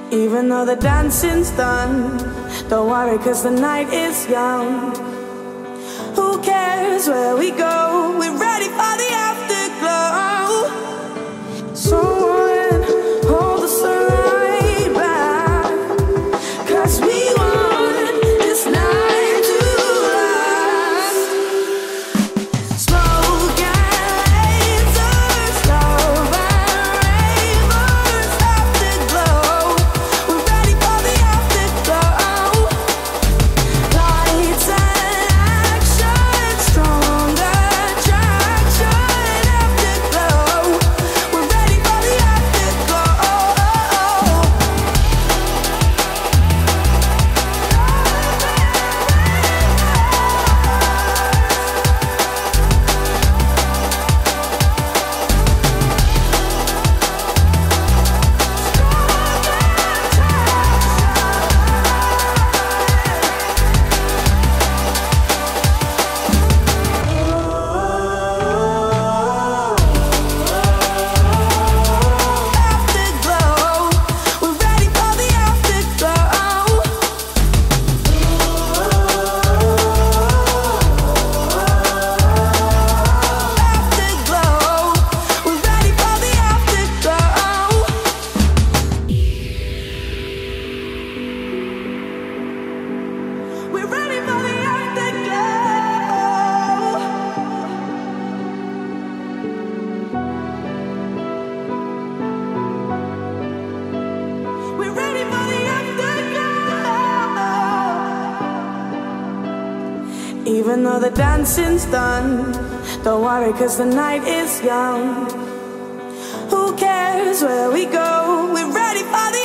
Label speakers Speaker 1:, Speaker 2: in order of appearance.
Speaker 1: Even though the dancing's done, don't worry, 'cause the night is young. Who cares where we go? We're ready for the afterglow. Someone hold us right back, 'cause we want this night to last. Smoke and lasers, love and ravers, afterglow. We're ready for the afterglow. Lights and action, strong attraction, afterglow. We're ready for the afterglow. Even though the dancing's done, don't worry, 'cause the night is young. Who cares where we go? We're ready for the